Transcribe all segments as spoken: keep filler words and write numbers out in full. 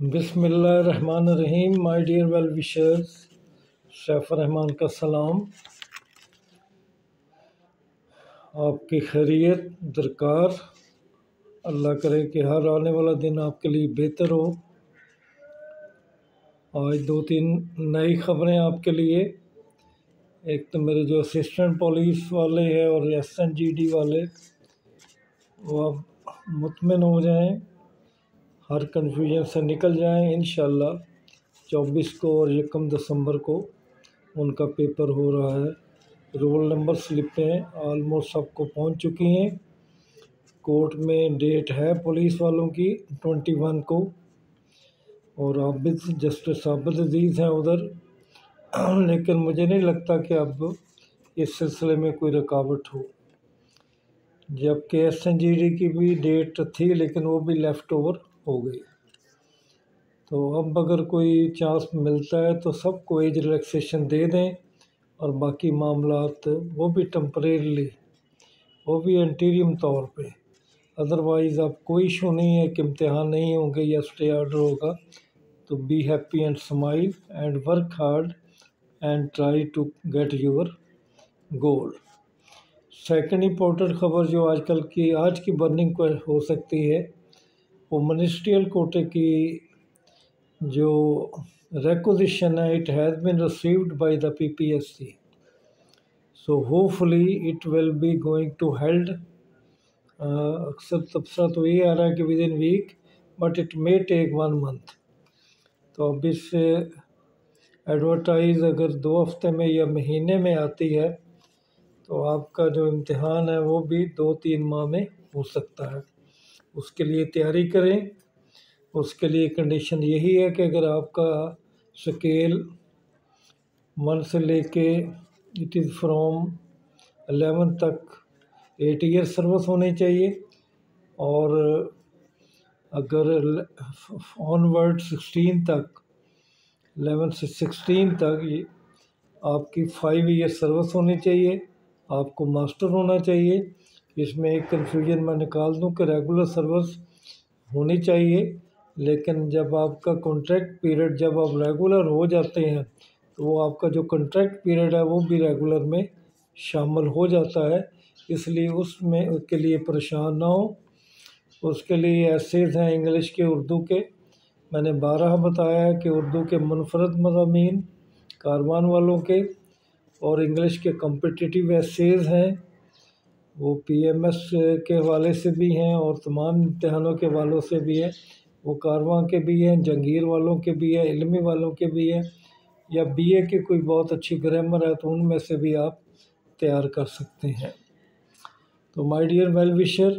बिस्मिल्लाहिर्रहमानिर्रहीम। My dear well wishers, Saif Rahman का सलाम। आपकी खैरियत दरकार। अल्लाह करे कि हर आने वाला दिन आपके लिए बेहतर हो। आज दो तीन नई खबरें आपके लिए। एक तो मेरे जो असिस्टेंट पुलिस वाले हैं और एस एन जी डी वाले, वो आप मुतमिन हो जाएं, हर कन्फ्यूजन से निकल जाएं। इंशाल्लाह चौबीस को और यकम दिसंबर को उनका पेपर हो रहा है। रोल नंबर स्लिपें ऑलमोस्ट सबको पहुंच चुकी हैं। कोर्ट में डेट है पुलिस वालों की ट्वेंटी वन को, और आबिद जस्टिस आबिद अजीज़ हैं उधर। लेकिन मुझे नहीं लगता कि अब इस सिलसिले में कोई रुकावट हो, जबकि एस एन जी डी की भी डेट थी लेकिन वो भी लेफ़्ट ओवर हो गई। तो अब अगर कोई चांस मिलता है तो सबको एज रिलैक्सेशन दे दें, और बाकी मामलात वो भी टेम्परेरीली, वो भी इंटीरियम तौर पे। अदरवाइज़ अब कोई इशू नहीं है कि इम्तिहान नहीं होंगे या स्टे ऑर्डर होगा। तो be happy and smile and work hard and try to get your goal. Second important खबर जो आजकल की आज की बर्निंग को हो सकती है, वो मिनिस्ट्रियल कोटे की जो requisition है, it has been received by the P P S C. So hopefully it will be going to held. अक्सर तबसरा तो ये आ रहा है कि within week, but it may take one month. तो अब इससे एडवर्टाइज अगर दो हफ्ते में या महीने में आती है तो आपका जो इम्तिहान है वो भी दो तीन माह में हो सकता है। उसके लिए तैयारी करें। उसके लिए कंडीशन यही है कि अगर आपका स्केल वन से लेके इट इज़ फ्रॉम एलेवन तक एट ईयर सर्विस होनी चाहिए, और अगर ऑनवर्ड सिक्सटीन तक एलेवन से सिक्सटीन तक आपकी फाइव ईयर सर्विस होनी चाहिए। आपको मास्टर होना चाहिए। इसमें एक कन्फ्यूजन मैं निकाल दूं कि रेगुलर सर्विस होनी चाहिए, लेकिन जब आपका कॉन्ट्रैक्ट पीरियड जब आप रेगुलर हो जाते हैं तो वो आपका जो कॉन्ट्रैक्ट पीरियड है वो भी रेगुलर में शामिल हो जाता है। इसलिए उसमें उसके लिए परेशान ना हो। उसके लिए एसेज हैं इंग्लिश के, उर्दू के। मैंने बारह बताया है कि उर्दू के मुनफरद मज़ामीन कारवान वालों के, और इंग्लिश के कॉम्पिटिटिव एसेज हैं, वो पी एम एस के हवाले से भी हैं और तमाम इम्तहानों के हवालों से भी है। वो कारवां के भी हैं, जंगीर वालों के भी है, इल्मी वालों के भी हैं, या बी ए के कोई बहुत अच्छी ग्रामर है तो उनमें से भी आप तैयार कर सकते हैं। तो my dear well wisher,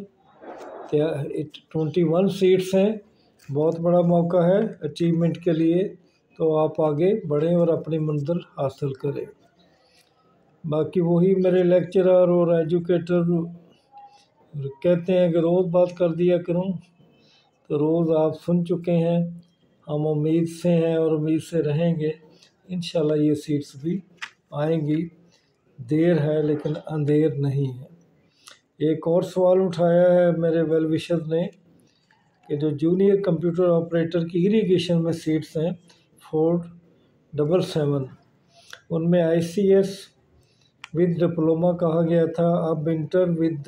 twenty one seats हैं, बहुत बड़ा मौका है अचीवमेंट के लिए। तो आप आगे बढ़ें और अपनी मंजिल हासिल करें। बाकी वही मेरे लेक्चरर और एजुकेटर कहते हैं कि रोज़ बात कर दिया करूं, तो रोज़ आप सुन चुके हैं। हम उम्मीद से हैं और उम्मीद से रहेंगे। इंशाल्लाह ये सीट्स भी आएंगी। देर है लेकिन अंधेर नहीं है। एक और सवाल उठाया है मेरे वेल विशर ने कि जो जूनियर कंप्यूटर ऑपरेटर की इरिगेशन में सीट्स हैं फोर डबल सेवन, उनमें I C S with diploma कहा गया था। अब इंटर विद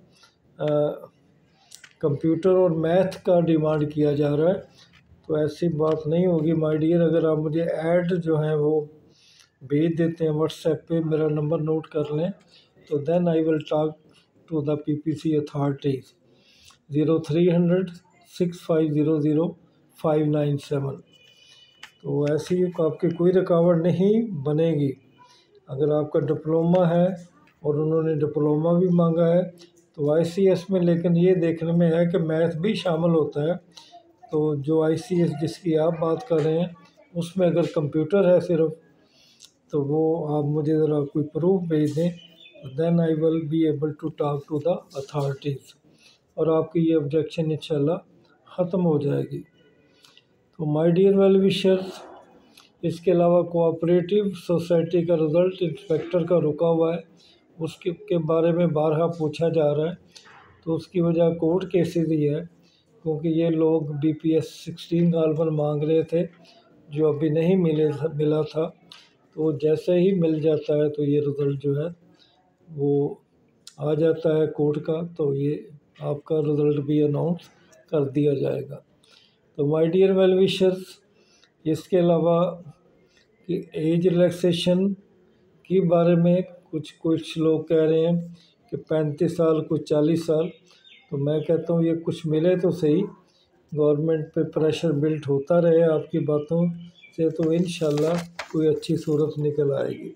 कंप्यूटर और मैथ का डिमांड किया जा रहा है। तो ऐसी बात नहीं होगी माय डियर। अगर आप मुझे ऐड जो हैं वो भेज देते हैं व्हाट्सएप पे, मेरा नंबर नोट कर लें, तो then I will talk to the P P C authorities. Zero three hundred six five zero zero five nine seven. तो ऐसी आपकी कोई रुकावट नहीं बनेगी। अगर आपका डिप्लोमा है और उन्होंने डिप्लोमा भी मांगा है तो आई सी एस में, लेकिन ये देखने में है कि मैथ भी शामिल होता है। तो जो आई सी एस जिसकी आप बात कर रहे हैं उसमें अगर कंप्यूटर है सिर्फ, तो वो आप मुझे ज़रा कोई प्रूफ भेज दें, then I will be able to talk to the authorities, और आपकी ये ऑब्जेक्शन इंशाल्लाह ख़त्म हो जाएगी। तो माय डियर वेल विशर्स, इसके अलावा कोऑपरेटिव सोसाइटी का रिज़ल्ट इंस्पेक्टर का रुका हुआ है। उसके के बारे में बारहा पूछा जा रहा है, तो उसकी वजह कोर्ट केसेस ही है क्योंकि ये लोग B P S sixteen carbon मांग रहे थे जो अभी नहीं मिले मिला था। तो जैसे ही मिल जाता है तो ये रिज़ल्ट जो है वो आ जाता है कोर्ट का, तो ये आपका रिज़ल्ट भी अनाउंस कर दिया जाएगा। तो माय डियर वेल विशर्स, इसके अलावा कि एज रिलैक्सेशन के बारे में कुछ कुछ लोग कह रहे हैं कि पैंतीस साल, कुछ चालीस साल। तो मैं कहता हूँ ये कुछ मिले तो सही, गवर्नमेंट पे प्रेशर बिल्ट होता रहे आपकी बातों से, तो इंशाल्लाह कोई अच्छी सूरत निकल आएगी।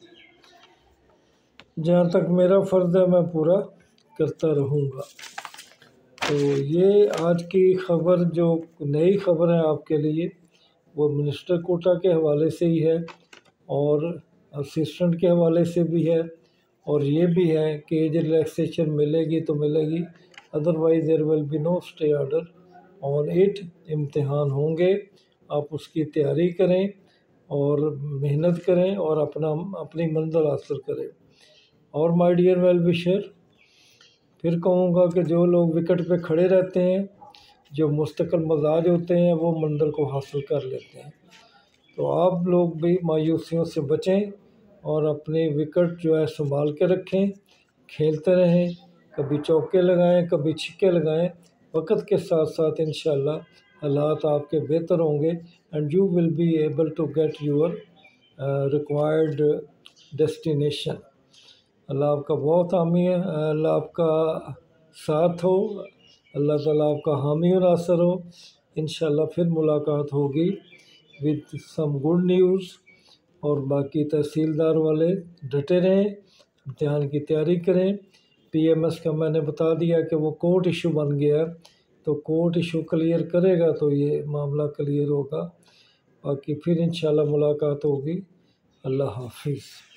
जहाँ तक मेरा फ़र्ज़ है मैं पूरा करता रहूँगा। तो ये आज की ख़बर, जो नई ख़बर है आपके लिए, वो मिनिस्टर कोटा के हवाले से ही है और असिस्टेंट के हवाले से भी है, और ये भी है कि एज रिलैक्सेशन मिलेगी तो मिलेगी, otherwise there will be no stay order on it. इम्तिहान होंगे, आप उसकी तैयारी करें और मेहनत करें और अपना अपनी मंजिल हासिल करें। और माय डियर वेल विशर, फिर कहूँगा कि जो लोग विकेट पे खड़े रहते हैं, जो मुस्तकिल मजाज होते हैं, वो मंजिल को हासिल कर लेते हैं। तो आप लोग भी मायूसियों से बचें और अपने विकेट जो है संभाल के रखें, खेलते रहें, कभी चौके लगाएं, कभी छिक्के लगाएं। वक्त के साथ साथ इंशाल्लाह हालात आपके बेहतर होंगे and you will be able to get your required destination. अल्लाह आपका बहुत हामी है, अल्लाह आपका साथ हो, अल्लाह ताला आपका हामी और नासर हो। इंशाल्लाह फिर मुलाकात होगी विद सम गुड न्यूज़। और बाकी तहसीलदार वाले डटे रहें, इम्तिहान की तैयारी करें। पी एम एस का मैंने बता दिया कि वो कोर्ट इशू बन गया है, तो कोर्ट इशू क्लियर करेगा तो ये मामला क्लियर होगा। बाकी फिर इंशाल्लाह मुलाकात होगी। अल्लाह हाफिज़।